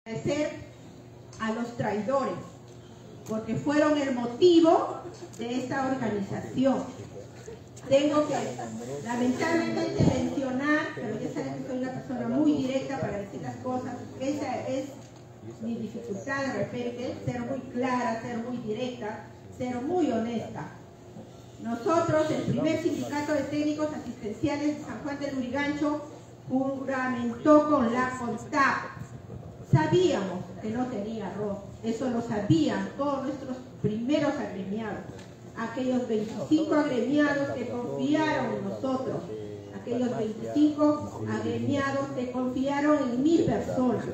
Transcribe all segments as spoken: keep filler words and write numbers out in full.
agradecer a los traidores, porque fueron el motivo de esta organización. Tengo que lamentablemente mencionar, pero ya saben que soy una persona muy directa para decir las cosas. Esa es mi dificultad de repente, ser muy clara, ser muy directa, ser muy honesta. Nosotros, el primer sindicato de técnicos asistenciales de San Juan del Lurigancho, juramentó con la CONTAP. Sabíamos que no tenía arroz, eso lo sabían todos nuestros primeros agremiados, aquellos veinticinco agremiados que confiaron en nosotros, aquellos veinticinco agremiados que confiaron en mi persona.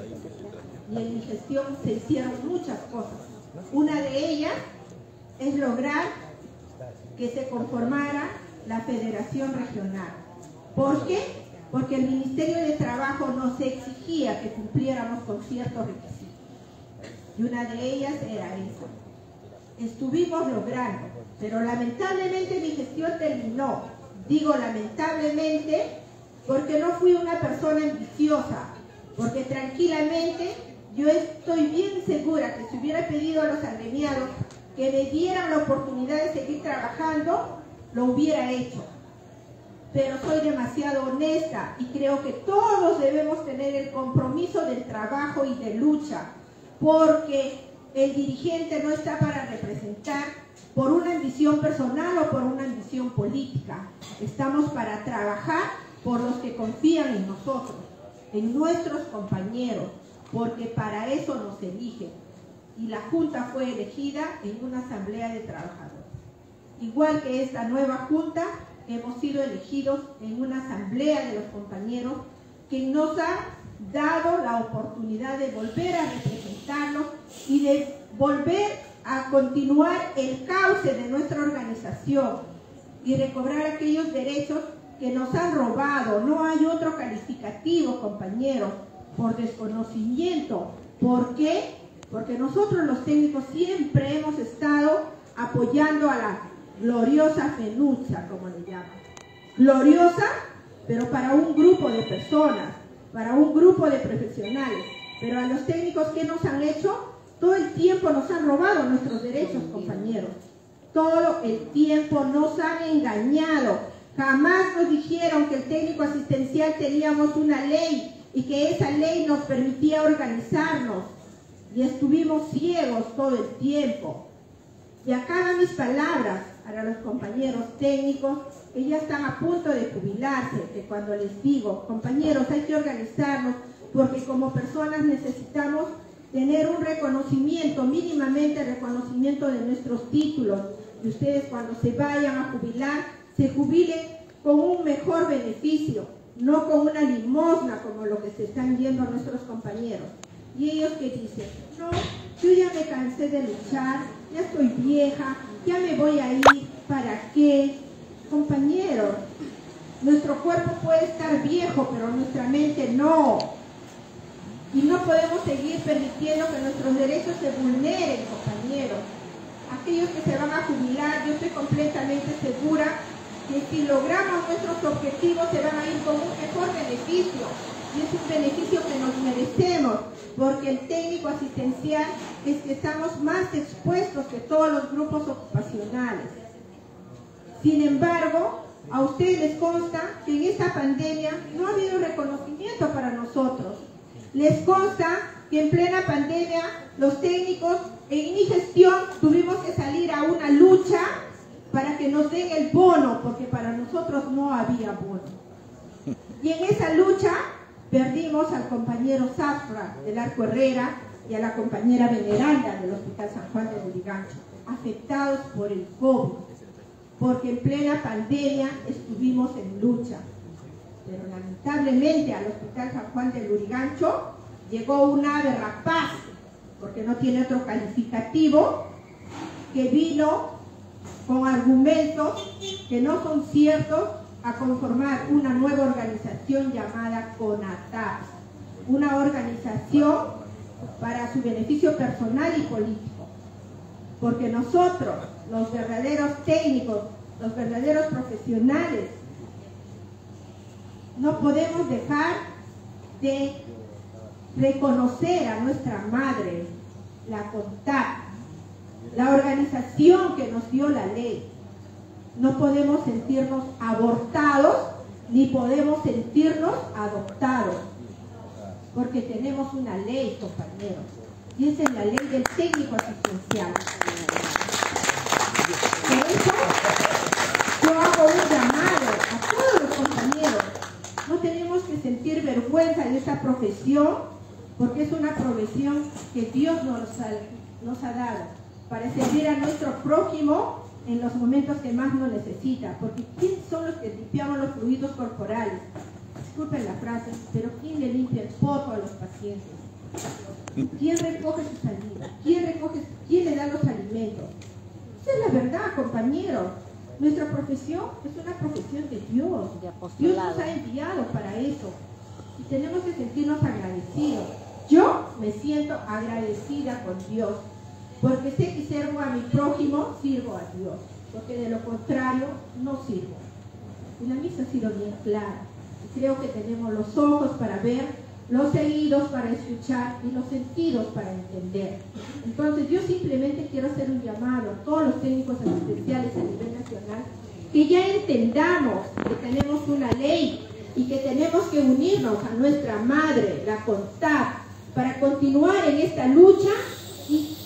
Y en mi gestión se hicieron muchas cosas. Una de ellas es lograr que se conformara la Federación Regional. ¿Por qué? Porque el Ministerio de Trabajo nos exigía que cumpliéramos con ciertos requisitos. Y una de ellas era esa. Estuvimos logrando, pero lamentablemente mi gestión terminó. Digo lamentablemente porque no fui una persona ambiciosa, porque tranquilamente yo estoy bien segura que si hubiera pedido a los agremiados que me dieran la oportunidad de seguir trabajando, lo hubiera hecho. Pero soy demasiado honesta y creo que todos debemos tener el compromiso del trabajo y de lucha, porque el dirigente no está para representar por una ambición personal o por una ambición política. Estamos para trabajar por los que confían en nosotros, en nuestros compañeros, porque para eso nos eligen. Y la Junta fue elegida en una asamblea de trabajadores. Igual que esta nueva Junta, hemos sido elegidos en una asamblea de los compañeros que nos ha dado la oportunidad de volver a representarnos y de volver a continuar el cauce de nuestra organización y recobrar aquellos derechos que nos han robado. No hay otro calificativo, compañeros, por desconocimiento. ¿Por qué? Porque nosotros los técnicos siempre hemos estado apoyando a la gloriosa FENUCHA, como le llaman. Gloriosa, pero para un grupo de personas, para un grupo de profesionales. Pero a los técnicos, ¿qué nos han hecho? Todo el tiempo nos han robado nuestros derechos, compañeros. Todo el tiempo nos han engañado. Jamás nos dijeron que el técnico asistencial teníamos una ley y que esa ley nos permitía organizarnos. Y estuvimos ciegos todo el tiempo. Y acá van mis palabras para los compañeros técnicos que ya están a punto de jubilarse, que cuando les digo, compañeros, hay que organizarnos porque como personas necesitamos tener un reconocimiento, mínimamente reconocimiento de nuestros títulos, y ustedes cuando se vayan a jubilar, se jubilen con un mejor beneficio, no con una limosna como lo que se están yendo nuestros compañeros. Y ellos que dicen, no, yo ya me cansé de luchar, ya estoy vieja, ya me voy a ir, ¿para qué? Compañeros, nuestro cuerpo puede estar viejo, pero nuestra mente no. Y no podemos seguir permitiendo que nuestros derechos se vulneren, compañeros. Aquellos que se van a jubilar, yo estoy completamente segura que si logramos nuestros objetivos se van a ir con un mejor beneficio. Y es un beneficio que nos merecemos, porque el técnico asistencial es que estamos más expuestos que todos los grupos ocupacionales. Sin embargo, a ustedes les consta que en esta pandemia no ha habido reconocimiento para nosotros. Les consta que en plena pandemia los técnicos en mi gestión tuvimos que salir a una lucha para que nos den el bono, porque para nosotros no había bono. Y en esa lucha perdimos al compañero Zafra del Arco Herrera y a la compañera Veneranda del Hospital San Juan de Lurigancho, afectados por el COVID, porque en plena pandemia estuvimos en lucha. Pero lamentablemente al Hospital San Juan de Lurigancho llegó un ave rapaz, porque no tiene otro calificativo, que vino con argumentos que no son ciertos, a conformar una nueva organización llamada CONATAP, una organización para su beneficio personal y político. Porque nosotros, los verdaderos técnicos, los verdaderos profesionales, no podemos dejar de reconocer a nuestra madre, la CONTAP, la organización que nos dio la ley. No podemos sentirnos abortados ni podemos sentirnos adoptados, porque tenemos una ley, compañeros, y esa es la ley del técnico asistencial. Por eso yo hago un llamado a todos los compañeros. No tenemos que sentir vergüenza de esta profesión, porque es una profesión que Dios nos ha, nos ha dado para servir a nuestro prójimo en los momentos que más nos necesita. Porque ¿quién son los que limpiamos los fluidos corporales? Disculpen la frase, pero ¿quién le limpia el poto a los pacientes? ¿Quién recoge su saliva? ¿Quién, recoge, ¿Quién le da los alimentos? Esa es la verdad, compañeros. Nuestra profesión es una profesión de Dios. Dios nos ha enviado para eso. Y tenemos que sentirnos agradecidos. Yo me siento agradecida con Dios, porque sé que sirvo a mi prójimo, sirvo a Dios. Porque de lo contrario, no sirvo. Y la misa ha sido bien clara. Y creo que tenemos los ojos para ver, los oídos para escuchar y los sentidos para entender. Entonces yo simplemente quiero hacer un llamado a todos los técnicos asistenciales a nivel nacional, que ya entendamos que tenemos una ley y que tenemos que unirnos a nuestra madre, la CONTAP, para continuar en esta lucha y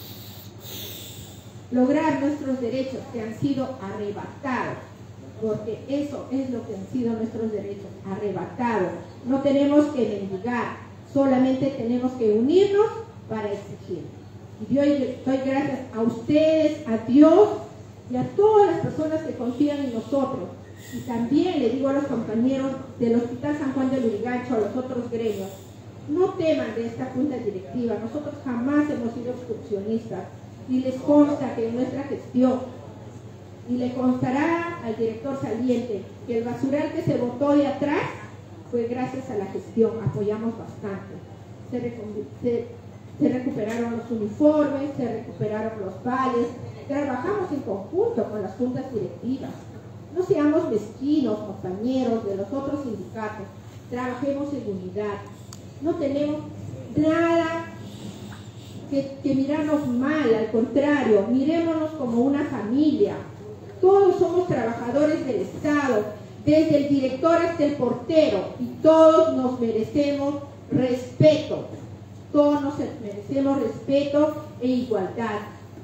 lograr nuestros derechos que han sido arrebatados, porque eso es lo que han sido nuestros derechos, arrebatados. No tenemos que mendigar, solamente tenemos que unirnos para exigir. Y yo doy gracias a ustedes, a Dios y a todas las personas que confían en nosotros. Y también le digo a los compañeros del Hospital San Juan de Lurigancho, a los otros gremios, no teman de esta junta directiva. Nosotros jamás hemos sido obstruccionistas, y les consta que en nuestra gestión, y le constará al director saliente, que el basural que se botó de atrás fue gracias a la gestión. Apoyamos bastante. Se, se, se recuperaron los uniformes, se recuperaron los vales, trabajamos en conjunto con las juntas directivas. No seamos mezquinos, compañeros de los otros sindicatos, trabajemos en unidad. No tenemos nada que, que mirarnos mal, al contrario, mirémonos como una familia. Todos somos trabajadores del Estado, desde el director hasta el portero, y todos nos merecemos respeto. Todos nos merecemos respeto e igualdad.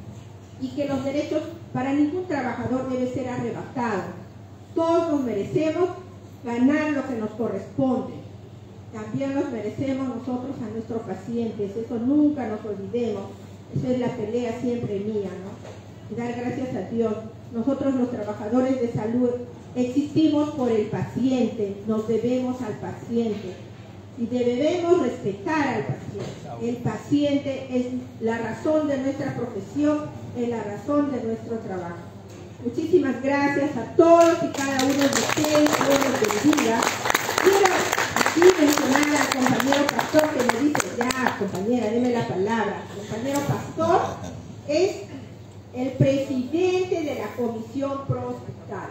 Y que los derechos para ningún trabajador deben ser arrebatados. Todos nos merecemos ganar lo que nos corresponde. También nos merecemos nosotros a nuestros pacientes. Eso nunca nos olvidemos. Esa es la pelea siempre mía, ¿no? Y dar gracias a Dios. Nosotros los trabajadores de salud existimos por el paciente, nos debemos al paciente y debemos respetar al paciente. El paciente es la razón de nuestra profesión, es la razón de nuestro trabajo. Muchísimas gracias a todos y cada uno de ustedes, Dios los bendiga. Quiero aquí mencionar al compañero Pastor que me dice, ya compañera, deme la palabra. El compañero Pastor es el presidente de la Comisión Pro Hospital.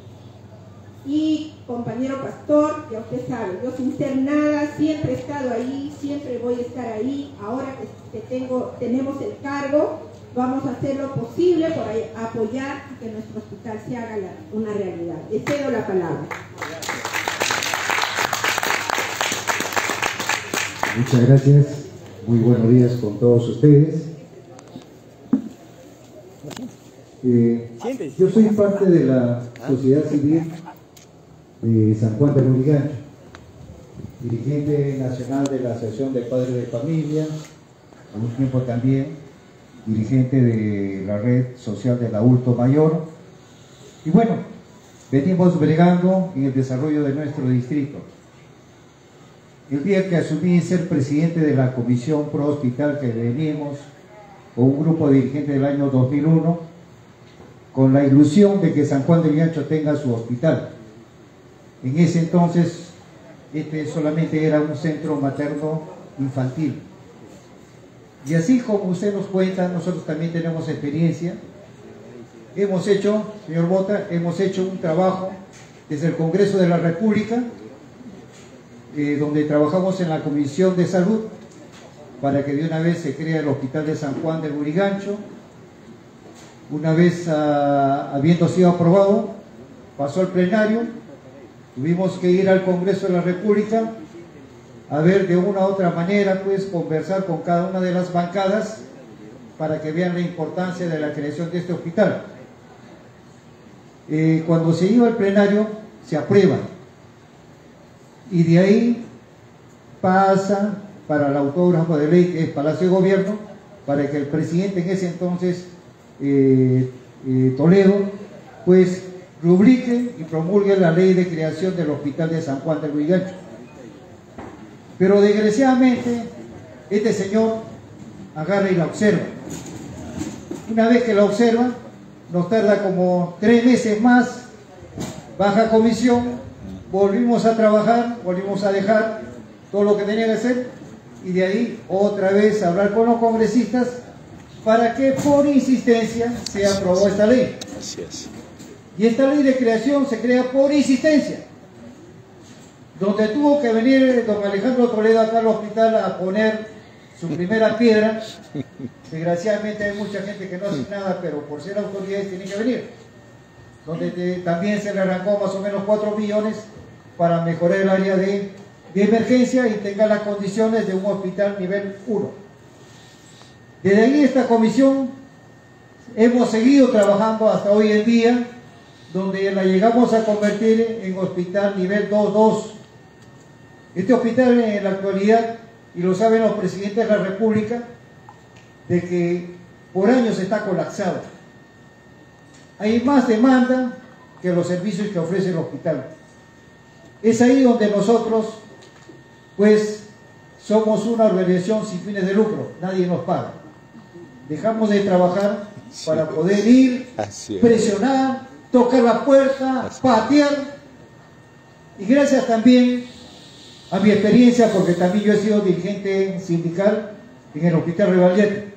Y compañero Pastor, ya usted sabe, yo sin ser nada, siempre he estado ahí, siempre voy a estar ahí. Ahora que, que tengo, tenemos el cargo, vamos a hacer lo posible por apoyar que nuestro hospital se haga la, una realidad. Les cedo la palabra. Muchas gracias, muy buenos días con todos ustedes. Eh, yo soy parte de la sociedad civil de San Juan de Lurigancho, dirigente nacional de la Asociación de Padres de Familia, a un tiempo también dirigente de la red social del adulto mayor, y bueno, venimos bregando en el desarrollo de nuestro distrito. El día que asumí ser presidente de la Comisión Pro Hospital, que venimos con un grupo de dirigentes del año dos mil uno, con la ilusión de que San Juan de Lurigancho tenga su hospital. En ese entonces, este solamente era un centro materno infantil. Y así como usted nos cuenta, nosotros también tenemos experiencia. Hemos hecho, señor Bota, hemos hecho un trabajo desde el Congreso de la República eh, donde trabajamos en la Comisión de Salud para que de una vez se crea el Hospital de San Juan de Lurigancho. Una vez uh, habiendo sido aprobado, pasó al plenario, tuvimos que ir al Congreso de la República a ver de una u otra manera, pues conversar con cada una de las bancadas para que vean la importancia de la creación de este hospital. Eh, cuando se iba al plenario, se aprueba, y de ahí pasa para el autógrafo de ley, que es Palacio de Gobierno, para que el presidente en ese entonces, eh, eh, Toledo, pues rubrique y promulgue la ley de creación del Hospital de San Juan de Lurigancho. Pero desgraciadamente este señor agarra y la observa. Una vez que la observa, nos tarda como tres meses más, baja comisión, volvimos a trabajar, volvimos a dejar todo lo que tenía que hacer, y de ahí otra vez hablar con los congresistas para que por insistencia se aprobó esta ley. Así es. Y esta ley de creación se crea por insistencia, donde tuvo que venir don Alejandro Toledo acá al hospital a poner su primera piedra. Desgraciadamente hay mucha gente que no hace nada, pero por ser autoridades tienen que venir. Donde te, también se le arrancó más o menos cuatro millones para mejorar el área de, de emergencia y tenga las condiciones de un hospital nivel uno. Desde ahí esta comisión hemos seguido trabajando hasta hoy en día, donde la llegamos a convertir en hospital nivel dos dos. Este hospital en la actualidad, y lo saben los presidentes de la República, de que por años está colapsado. Hay más demanda que los servicios que ofrece el hospital. Es ahí donde nosotros, pues, somos una organización sin fines de lucro, nadie nos paga. Dejamos de trabajar para poder ir, presionar, tocar la puerta, patear. Y gracias también a mi experiencia, porque también yo he sido dirigente sindical en el Hospital Revalliete,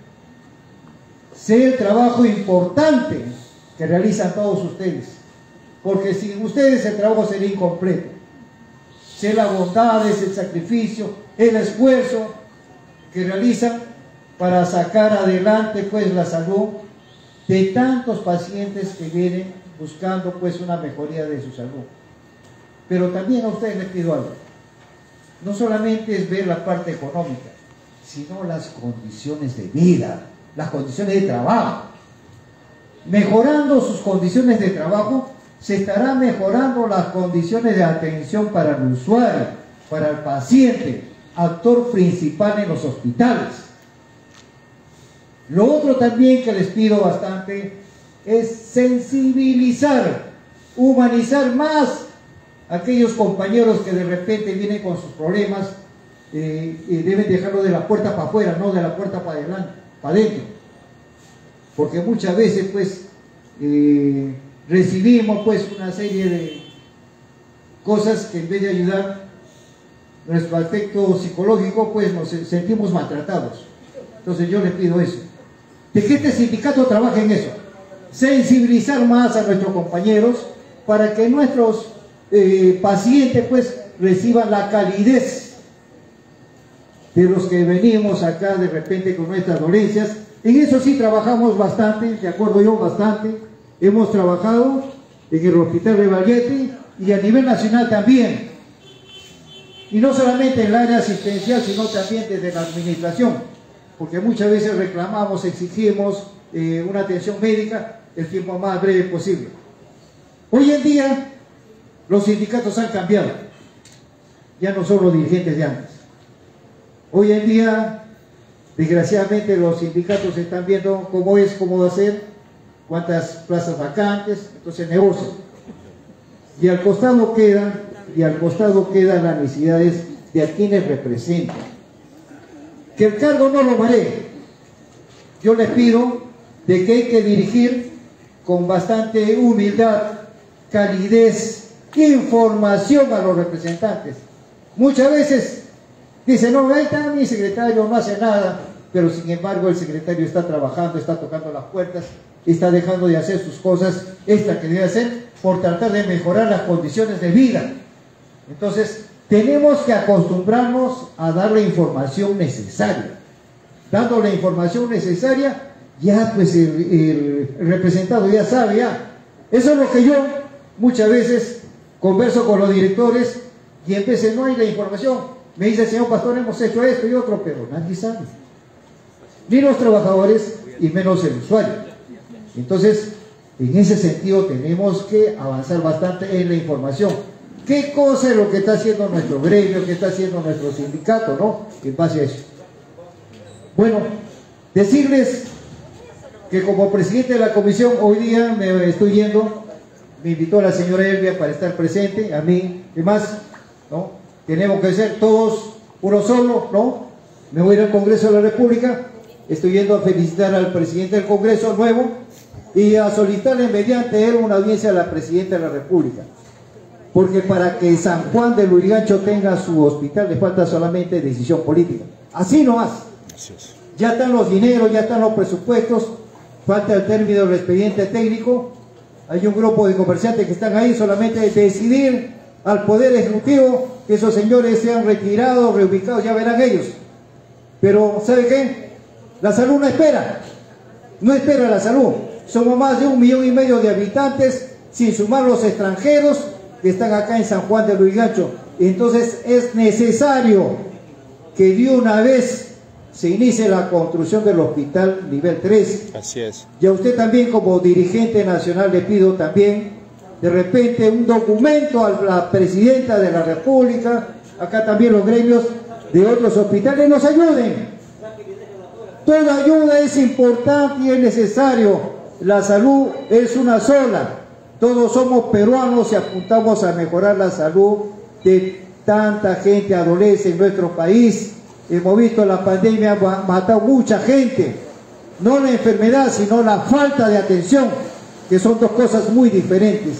sé el trabajo importante que realizan todos ustedes, porque sin ustedes el trabajo sería incompleto. Sé la bondad, es el sacrificio, el esfuerzo que realizan para sacar adelante pues la salud de tantos pacientes que vienen buscando pues una mejoría de su salud. Pero también a ustedes les pido algo. No solamente es ver la parte económica, sino las condiciones de vida, las condiciones de trabajo. Mejorando sus condiciones de trabajo, se estará mejorando las condiciones de atención para el usuario, para el paciente, actor principal en los hospitales. Lo otro también que les pido bastante es sensibilizar, humanizar más a aquellos compañeros que de repente vienen con sus problemas, eh, y deben dejarlo de la puerta para afuera, no de la puerta para adelante, para adentro. Porque muchas veces pues eh, recibimos pues una serie de cosas que en vez de ayudar nuestro aspecto psicológico pues nos sentimos maltratados. Entonces yo les pido eso, de que este sindicato trabaje en eso, sensibilizar más a nuestros compañeros para que nuestros eh, pacientes pues reciban la calidez de los que venimos acá de repente con nuestras dolencias. En eso sí trabajamos bastante, de acuerdo yo, bastante. Hemos trabajado en el Hospital Revalliete y a nivel nacional también. Y no solamente en el área asistencial, sino también desde la administración. Porque muchas veces reclamamos, exigimos eh, una atención médica el tiempo más breve posible. Hoy en día los sindicatos han cambiado. Ya no son los dirigentes de antes. Hoy en día, desgraciadamente, los sindicatos están viendo cómo es, cómo va a ser, cuántas plazas vacantes, entonces negocian. Y al costado quedan, y al costado quedan las necesidades de a quienes representan. Que el cargo no lo maree. Yo les pido de que hay que dirigir con bastante humildad, calidez, información a los representantes. Muchas veces dicen, no, ahí está mi secretario, no hace nada, pero sin embargo el secretario está trabajando, está tocando las puertas, está dejando de hacer sus cosas, esta que debe hacer, por tratar de mejorar las condiciones de vida. Entonces, tenemos que acostumbrarnos a dar la información necesaria. Dando la información necesaria, ya pues el, el representado ya sabe, ya. Eso es lo que yo muchas veces converso con los directores y en veces no hay la información. Me dice, señor pastor, hemos hecho esto y otro, pero nadie sabe. Ni los trabajadores y menos el usuario. Entonces, en ese sentido tenemos que avanzar bastante en la información. ¿Qué cosa es lo que está haciendo nuestro gremio, qué está haciendo nuestro sindicato, ¿no? En base a eso. Bueno, decirles que como presidente de la comisión, hoy día me estoy yendo, me invitó la señora Elvia para estar presente, a mí, y más, ¿no? Tenemos que ser todos uno solo, ¿no? Me voy a ir al Congreso de la República, estoy yendo a felicitar al presidente del Congreso nuevo y a solicitarle mediante él una audiencia a la presidenta de la República. Porque para que San Juan de Lurigancho tenga su hospital le falta solamente decisión política. Así nomás. Ya están los dineros, ya están los presupuestos, falta el término del expediente técnico. Hay un grupo de comerciantes que están ahí, solamente decidir al Poder Ejecutivo que esos señores sean retirados, reubicados, ya verán ellos. Pero, ¿sabe qué? La salud no espera, no espera la salud. Somos más de un millón y medio de habitantes, sin sumar los extranjeros que están acá en San Juan de Lurigancho. Entonces es necesario que de una vez se inicie la construcción del hospital nivel tres. Así es. Y a usted también como dirigente nacional le pido también de repente un documento a la presidenta de la República, acá también los gremios de otros hospitales nos ayuden. Toda ayuda es importante y es necesario. La salud es una sola. Todos somos peruanos y apuntamos a mejorar la salud de tanta gente adolece en nuestro país. Hemos visto la pandemia ha matado mucha gente. No la enfermedad, sino la falta de atención, que son dos cosas muy diferentes.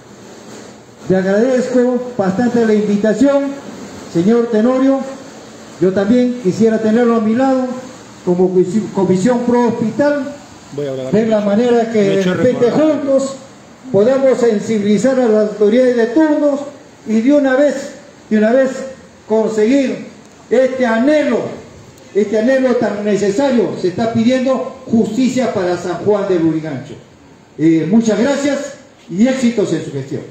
Le agradezco bastante la invitación, señor Tenorio. Yo también quisiera tenerlo a mi lado como comisión pro hospital, de la manera que de repente juntos podamos sensibilizar a las autoridades de turnos y de una vez, de una vez conseguir este anhelo, este anhelo tan necesario. Se está pidiendo justicia para San Juan de Lurigancho. Eh, muchas gracias y éxitos en su gestión.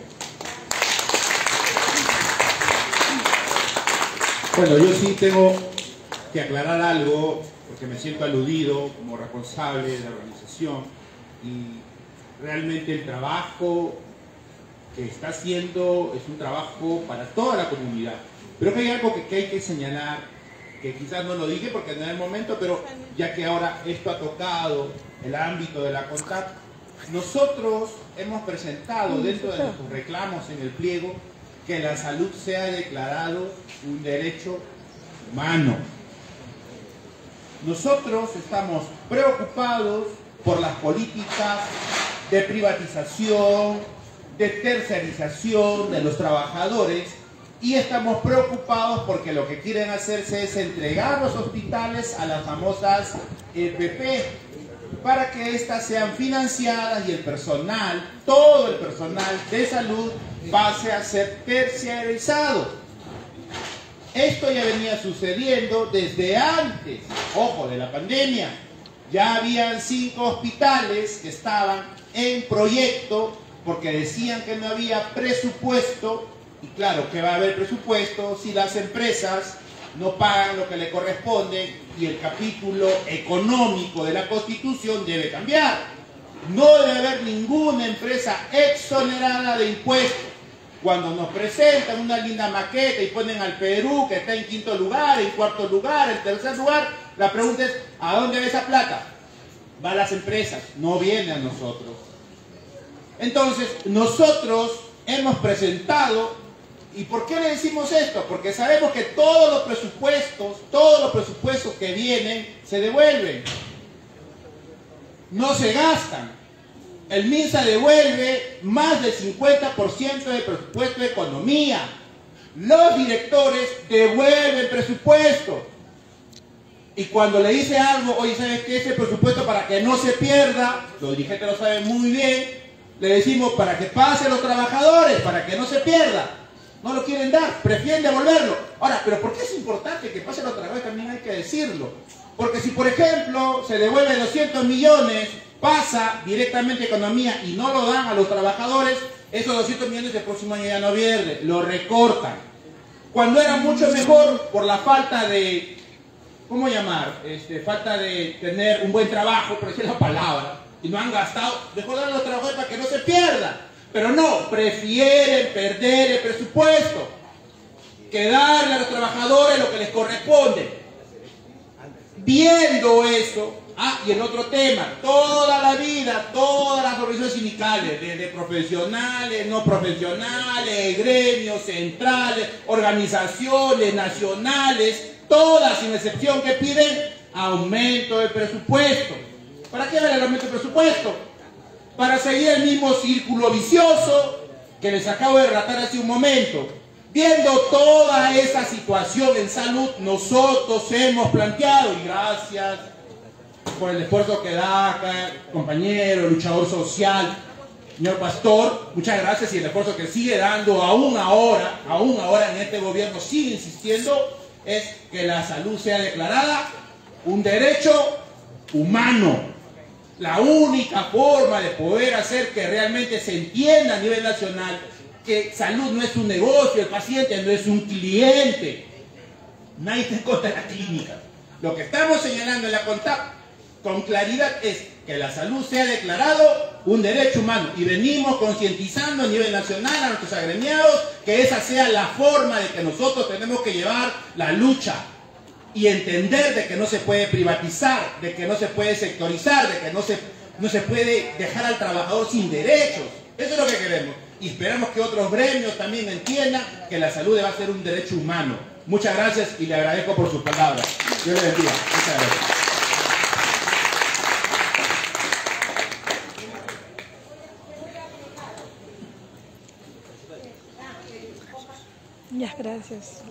Bueno, yo sí tengo que aclarar algo, porque me siento aludido como responsable de la organización, y realmente el trabajo que está haciendo es un trabajo para toda la comunidad. Pero que hay algo que, que hay que señalar, que quizás no lo dije porque no es el momento, pero ya que ahora esto ha tocado el ámbito de la CONTAC, nosotros hemos presentado dentro de nuestros reclamos en el pliego que la salud sea declarado un derecho humano. Nosotros estamos preocupados por las políticas de privatización, de tercerización de los trabajadores, y estamos preocupados porque lo que quieren hacerse es entregar los hospitales a las famosas E P P para que éstas sean financiadas y el personal, todo el personal de salud pase a ser terciarizado. Esto ya venía sucediendo desde antes, ojo, de la pandemia. Ya habían cinco hospitales que estaban en proyecto porque decían que no había presupuesto. Y claro, que va a haber presupuesto si las empresas no pagan lo que le corresponde, y el capítulo económico de la Constitución debe cambiar. No debe haber ninguna empresa exonerada de impuestos. Cuando nos presentan una linda maqueta y ponen al Perú, que está en quinto lugar, en cuarto lugar, en tercer lugar, la pregunta es, ¿a dónde va esa plata? Va a las empresas, no viene a nosotros. Entonces, nosotros hemos presentado, ¿y por qué le decimos esto? Porque sabemos que todos los presupuestos, todos los presupuestos que vienen, se devuelven. No se gastan. El MINSA devuelve más del cincuenta por ciento del presupuesto de economía. Los directores devuelven presupuesto. Y cuando le dice algo, oye, ¿sabes qué? Ese presupuesto para que no se pierda, los dirigentes lo saben muy bien, le decimos para que pasen los trabajadores, para que no se pierda. no lo quieren dar, prefieren devolverlo. Ahora, ¿pero por qué es importante que pase la otra vez? También hay que decirlo. Porque si, por ejemplo, se devuelve doscientos millones, pasa directamente a economía y no lo dan a los trabajadores, esos doscientos millones el próximo año ya no viene, lo recortan. Cuando era mucho mejor por la falta de, ¿cómo llamar? Este, falta de tener un buen trabajo, por decir la palabra, y no han gastado, mejor dar a los trabajadores para que no se pierda. Pero no, prefieren perder el presupuesto que darle a los trabajadores lo que les corresponde. Viendo eso, ah, y el otro tema, toda la vida, todas las organizaciones sindicales, desde profesionales, no profesionales, gremios, centrales, organizaciones nacionales, todas sin excepción que piden aumento de presupuesto. ¿Para qué ver el aumento de presupuesto? Para seguir el mismo círculo vicioso que les acabo de relatar hace un momento. Viendo toda esa situación en salud, nosotros hemos planteado, y gracias por el esfuerzo que da acá, compañero, luchador social, señor Pastor, muchas gracias, y el esfuerzo que sigue dando aún ahora, aún ahora en este gobierno sigue insistiendo, es que la salud sea declarada un derecho humano. La única forma de poder hacer que realmente se entienda a nivel nacional que salud no es un negocio, el paciente no es un cliente. Nadie está en contra de la clínica. Lo que estamos señalando en la CONTAP con claridad es que la salud sea declarado un derecho humano. Y venimos concientizando a nivel nacional a nuestros agremiados que esa sea la forma de que nosotros tenemos que llevar la lucha. Y entender de que no se puede privatizar, de que no se puede sectorizar, de que no se, no se puede dejar al trabajador sin derechos. Eso es lo que queremos. Y esperamos que otros gremios también entiendan que la salud debe ser un derecho humano. Muchas gracias y le agradezco por sus palabras. Dios le bendiga. Muchas gracias. Ya, gracias.